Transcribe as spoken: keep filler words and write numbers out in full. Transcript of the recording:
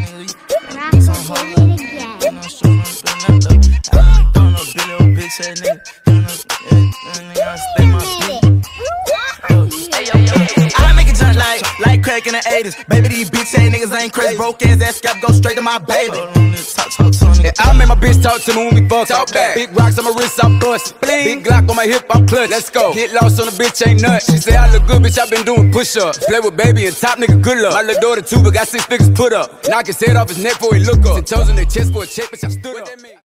Some hoe, you know, show no spin that though. I don't know, Billy old bitch ass nigga. You know, nigga, stay my bitch. I make it jump like, like crack in the eighties. Baby, these bitch ass niggas ain't crazy. Broke ass, that scalp go straight to my baby. Yeah, I make my bitch talk to me when we fuck. Talk back. Big rocks on my wrist, I'm bust. Big Glock on my hip, I'm clutch. Let's go. Get lost on the bitch, ain't nuts. She say I look good, bitch, I been doing push-ups. Play with baby and top nigga, good luck. My little daughter too, but got six figures put up. Knock his head off his neck before he look up. Ten toes in their chest for a check, bitch, I stood up.